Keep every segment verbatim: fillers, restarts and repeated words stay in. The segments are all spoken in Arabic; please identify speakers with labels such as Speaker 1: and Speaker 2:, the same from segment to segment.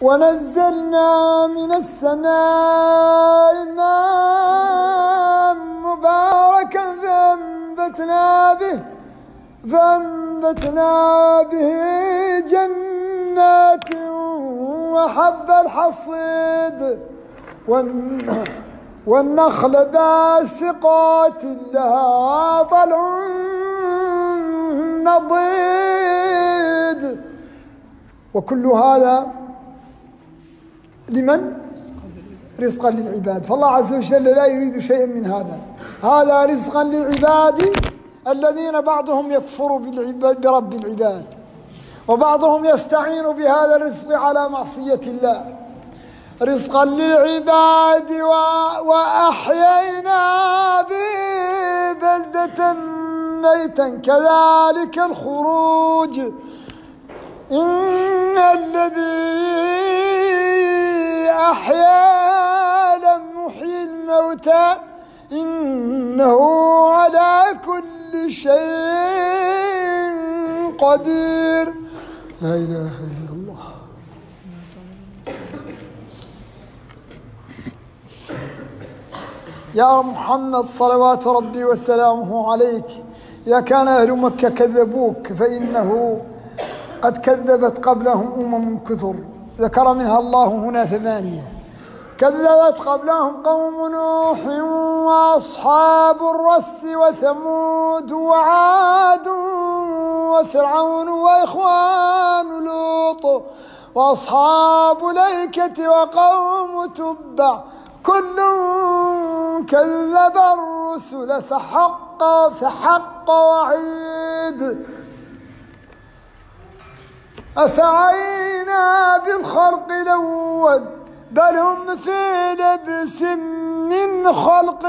Speaker 1: ونزلنا من السماء ماء مباركا فأنبتنا به فأنبتنا به جنات وحب الحصيد والنخل باسقات لها طلع نضيد. وكل هذا لمن؟ رزقا للعباد. فالله عز وجل لا يريد شيئا من هذا، هذا رزقا للعباد الذين بعضهم يكفر برب العباد وبعضهم يستعين بهذا الرزق على معصية الله. رزقا للعباد وأحيينا به بلدة ميتا كذلك الخروج. إن الذي أحيا لم يحيي الموتى إنه على كل شيء قدير. لا إله إلا الله. يا محمد صلوات ربي وسلامه عليك، إذا كان أهل مكة كذبوك فإنه قد كذبت قبلهم أمم كثر، ذكر منها الله هنا ثمانية. كذبت قبلهم قوم نوح وأصحاب الرس وثمود وعاد وفرعون وإخوان لوط وأصحاب الأيكة وقوم تبع، كل كذب الرسل فحق فحق وعيد. أفعينا بالخلق الأول بل هم في لبس من خلق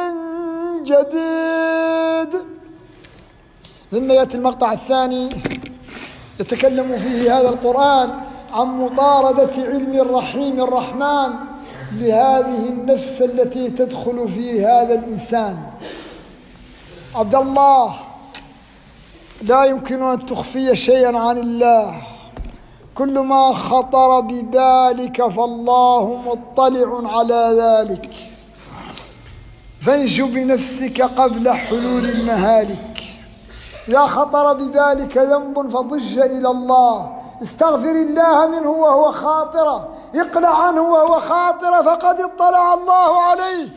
Speaker 1: جديد. ثم يأتي المقطع الثاني يتكلم فيه هذا القرآن عن مطاردة علم الرحيم الرحمن لهذه النفس التي تدخل في هذا الإنسان. عبد الله، لا يمكن أن تخفي شيئا عن الله، كل ما خطر ببالك فالله مطلع على ذلك، فانج بنفسك قبل حلول المهالك. إذا خطر ببالك ذنب فضج إلى الله، استغفر الله منه وهو خاطرة، اقلع عنه وهو خاطرة فقد اطلع الله عليه.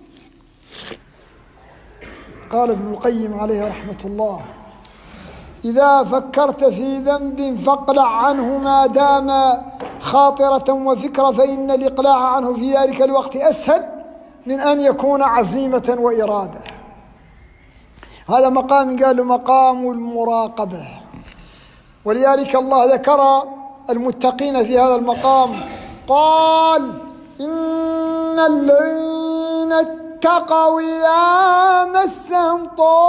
Speaker 1: قال ابن القيم عليه رحمة الله: إذا فكرت في ذنب فاقلع عنه ما دام خاطرة وفكرة، فإن الإقلاع عنه في ذلك الوقت أسهل من أن يكون عزيمة وإرادة. هذا مقام قالوا مقام المراقبة، ولذلك الله ذكر المتقين في هذا المقام، قال: إن الذين اتقوا إذا مسهم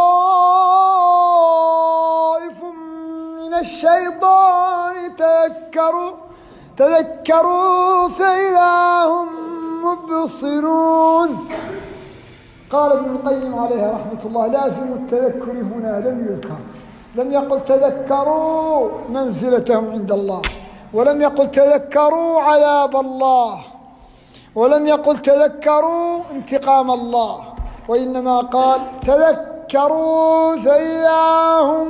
Speaker 1: طائف من الشيطان تذكروا تذكروا فإذا هم مبصرون. قال ابن القيم عليه رحمة الله: لازم التذكر هنا لم يذكر، لم يقل تذكروا منزلتهم عند الله، ولم يقل تذكروا عذاب الله، ولم يقل تذكروا انتقام الله، وإنما قال تذكروا فإذا هم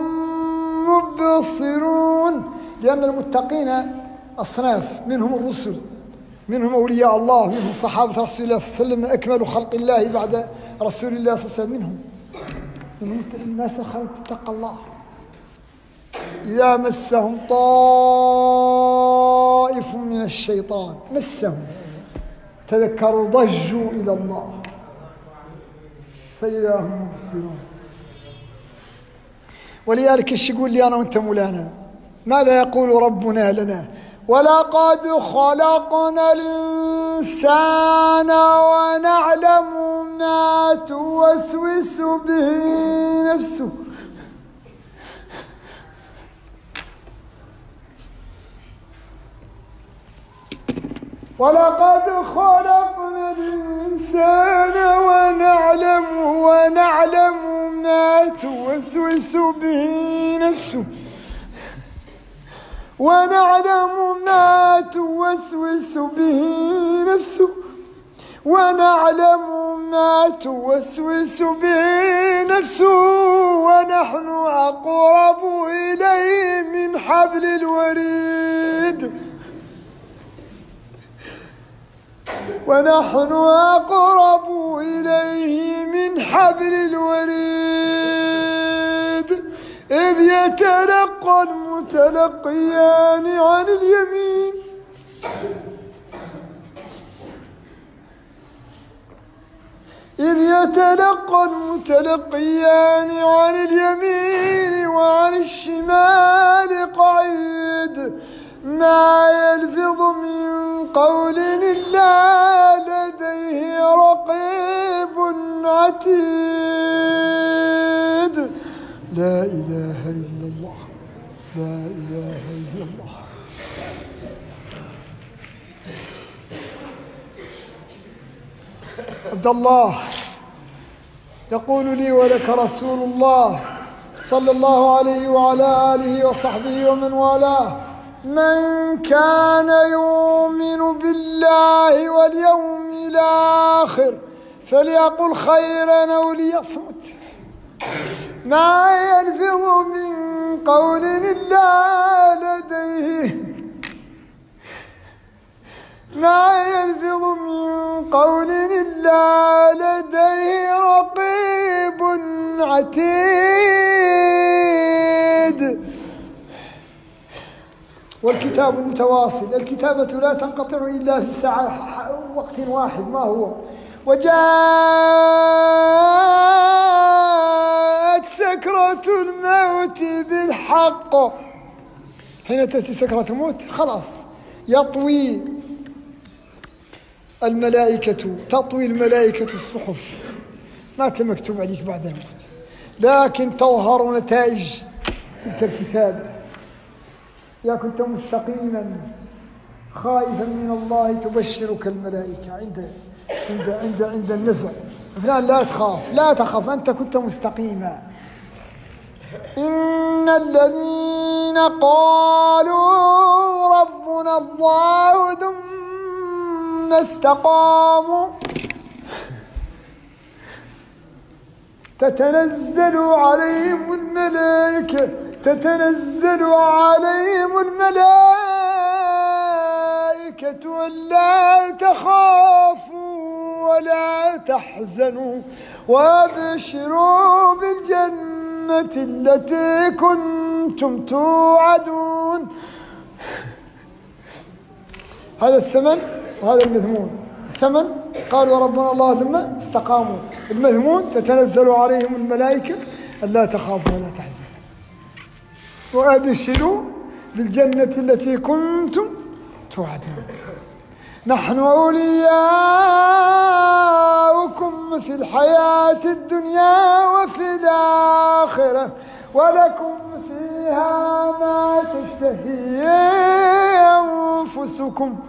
Speaker 1: مبصرون. لأن المتقين أصناف، منهم الرسل، منهم أولياء الله، منهم صحابة رسول الله صلى الله عليه وسلم أكمل خلق الله بعد رسول الله صلى الله عليه وسلم، منهم من الناس الخلق تتقى الله. إذا مسهم طائف من الشيطان، مسهم تذكروا ضجوا إلى الله فإذا هم مبصرون. ولذلك ايش يقول لي أنا وأنت مولانا؟ ماذا يقول ربنا لنا؟ ولقد خلقنا الإنسان ونعلم ما توسوس به نفسه. ولقد خلقنا الإنسان ونعلم ونعلم ما توسوس به نفسه ونعلم ما توسوس به نفسه ونعلم ما توسوس به نفسه ونحن أقرب إليه من حبل الوريد ونحن أقرب إليه من حبل الوريد إذ يتلقى المتلقيان عن اليمين إذ يتلقى المتلقيان عن اليمين وعن الشمال قعيد ما يلفظ من قول إلا لديه رقيب عتيد. لا إله إلا الله لا إله إلا الله. عبد الله يقول لي ولك رسول الله صلى الله عليه وعلى آله وصحبه ومن والاه: من كان يؤمن بالله واليوم الآخر فليقل خيرا أو ليصمت ما يلفظ من قول إلا لديه ما يلفظ من قول إلا لديه رقيب عتيد. والكتاب متواصل، الكتابة لا تنقطع إلا في ساعة وقت واحد ما هو. وجاءت سكرة الموت بالحق. حين تأتي سكرة الموت خلاص يطوي الملائكة تطوي الملائكة الصحف، ما أنت مكتوب عليك بعد الموت، لكن تظهر نتائج تلك الكتابة. إذا كنت مستقيما خائفا من الله تبشرك الملائكة عند عند عند عند النزع: فلان لا تخاف لا تخاف أنت كنت مستقيما. إن الذين قالوا ربنا الله ثم استقاموا تتنزل عليهم الملائكة تتنزل عليهم الملائكة ألا تخافوا ولا تحزنوا وابشروا بالجنة التي كنتم توعدون. هذا الثمن وهذا المذمون. الثمن قالوا ربنا الله ثم استقاموا، المذمون تتنزل عليهم الملائكة ألا تخافوا ولا تحزنوا وأبشروا بالجنة التي كنتم توعدون. نحن أولياؤكم في الحياة الدنيا وفي الآخرة ولكم فيها ما تشتهي أنفسكم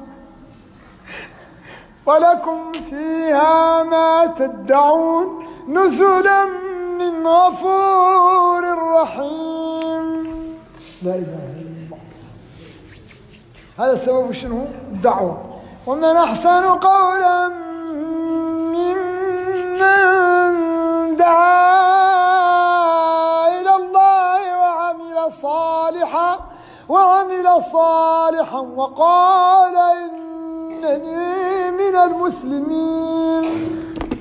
Speaker 1: ولكم فيها ما تدعون نزلا من غفور رحيم. لا إله إلا الله. هذا السبب شنو؟ الدعوة. ومن أحسن قولا ممن دعا إلى الله وعمل صالحا وعمل صالحا وقال إنني من المسلمين.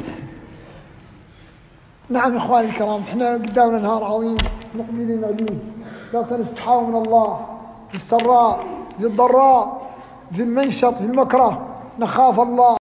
Speaker 1: نعم إخواني الكرام، احنا قدامنا نهار عظيم مقبلين عليه، قال نستحاول من الله في السراء في الضراء في المنشط في المكره، نخاف الله.